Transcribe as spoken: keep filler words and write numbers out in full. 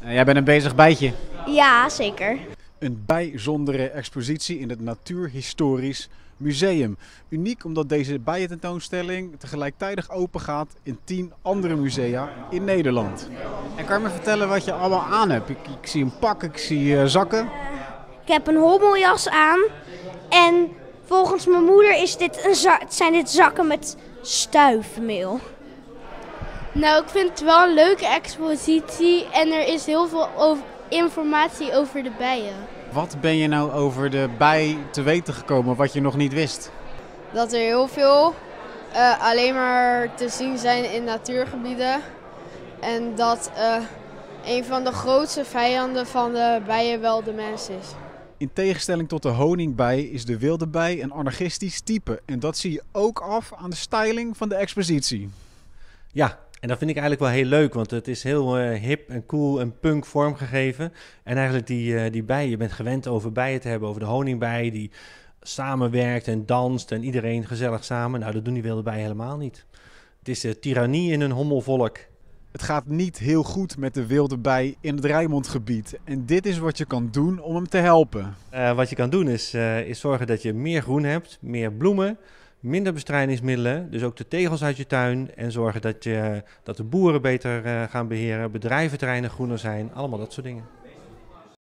Uh, jij bent een bezig bijtje. Ja, zeker. Een bijzondere expositie in het Natuurhistorisch Museum. Uniek omdat deze bijententoonstelling tegelijkertijd open gaat in tien andere musea in Nederland. En kan je me vertellen wat je allemaal aan hebt? Ik, ik zie een pak, ik zie uh, zakken. Ik heb een hommeljas aan en volgens mijn moeder is dit een za- zijn dit zakken met stuifmeel. Nou, ik vind het wel een leuke expositie en er is heel veel over informatie over de bijen. Wat ben je nou over de bij te weten gekomen wat je nog niet wist? Dat er heel veel uh, alleen maar te zien zijn in natuurgebieden. En dat uh, een van de grootste vijanden van de bijen wel de mens is. In tegenstelling tot de honingbij is de wilde bij een anarchistisch type. En dat zie je ook af aan de styling van de expositie. Ja, en dat vind ik eigenlijk wel heel leuk, want het is heel uh, hip en cool en punk vormgegeven. En eigenlijk die, uh, die bij, je bent gewend over bijen te hebben, over de honingbij die samenwerkt en danst en iedereen gezellig samen. Nou, dat doen die wilde bijen helemaal niet. Het is uh, tirannie in een hommelvolk. Het gaat niet heel goed met de wilde bij in het Rijnmondgebied. En dit is wat je kan doen om hem te helpen. Uh, wat je kan doen is, uh, is zorgen dat je meer groen hebt, meer bloemen, minder bestrijdingsmiddelen, dus ook de tegels uit je tuin. En zorgen dat, je, dat de boeren beter uh, gaan beheren, bedrijventerreinen groener zijn, allemaal dat soort dingen.